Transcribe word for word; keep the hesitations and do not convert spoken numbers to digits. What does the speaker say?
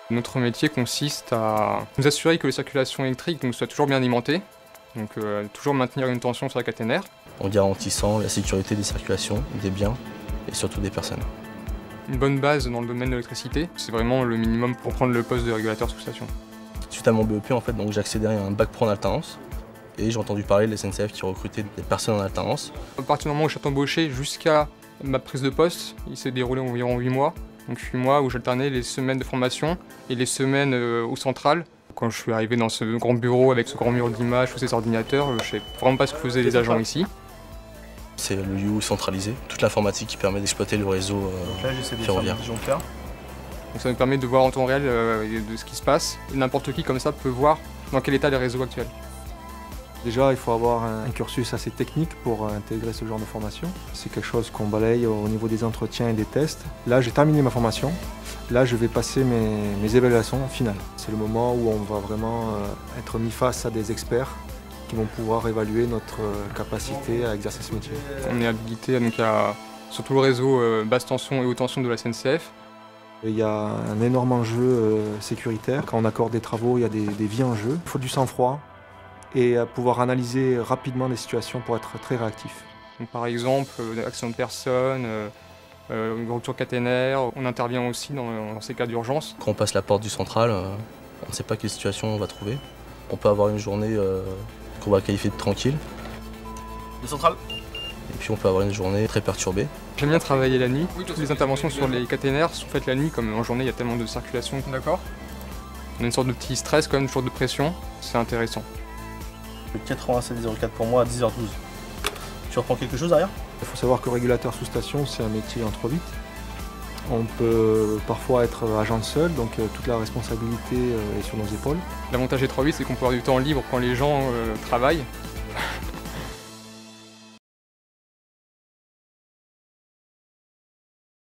Notre métier consiste à nous assurer que les circulations électriques donc, soient toujours bien alimentées, donc euh, toujours maintenir une tension sur la caténaire. En garantissant la sécurité des circulations, des biens et surtout des personnes. Une bonne base dans le domaine de l'électricité, c'est vraiment le minimum pour prendre le poste de régulateur sous station. Suite à mon B E P, en fait, donc j'ai accédé à un bac pro en alternance et j'ai entendu parler de la S N C F qui recrutait des personnes en alternance. À partir du moment où je suis embauché jusqu'à ma prise de poste, il s'est déroulé environ huit mois. Donc huit mois où j'alternais les semaines de formation et les semaines euh, au central. Quand je suis arrivé dans ce grand bureau avec ce grand mur d'images, tous ces ordinateurs, je ne savais vraiment pas ce que faisaient les agents ici. C'est le lieu où centralisé, toute l'informatique qui permet d'exploiter le réseau euh, Là, j'essaie de ferroviaire. faire des disjoncteurs. Donc ça me permet de voir en temps réel euh, de ce qui se passe. Et n'importe qui comme ça peut voir dans quel état est le réseau actuel. Déjà, il faut avoir un cursus assez technique pour intégrer ce genre de formation. C'est quelque chose qu'on balaye au niveau des entretiens et des tests. Là, j'ai terminé ma formation. Là, je vais passer mes, mes évaluations finales. C'est le moment où on va vraiment être mis face à des experts qui vont pouvoir évaluer notre capacité à exercer ce métier. On est habilité donc, à, sur tout le réseau euh, basse tension et haute tension de la S N C F. Il y a un énorme enjeu euh, sécuritaire. Quand on accorde des travaux, il y a des, des vies en jeu. Il faut du sang-froid et pouvoir analyser rapidement les situations pour être très réactif. Donc, par exemple, euh, accident de personne, euh, euh, une rupture caténaire. On intervient aussi dans, dans ces cas d'urgence. Quand on passe la porte du central, euh, on ne sait pas quelle situation on va trouver. On peut avoir une journée euh, qu'on va qualifier de tranquille. Le central. Et puis on peut avoir une journée très perturbée. J'aime bien travailler la nuit. Toutes les interventions sur les caténaires sont faites la nuit, comme en journée il y a tellement de circulation. D'accord. On a une sorte de petit stress quand même, toujours de pression. C'est intéressant. Le quatre-vingt-sept zéro quatre pour moi à dix heures douze. Tu reprends quelque chose derrière? Il faut savoir que régulateur sous station, c'est un métier en trois huit. On peut parfois être agent seul, donc toute la responsabilité est sur nos épaules. L'avantage des trois huit, c'est qu'on peut avoir du temps libre quand les gens euh, travaillent.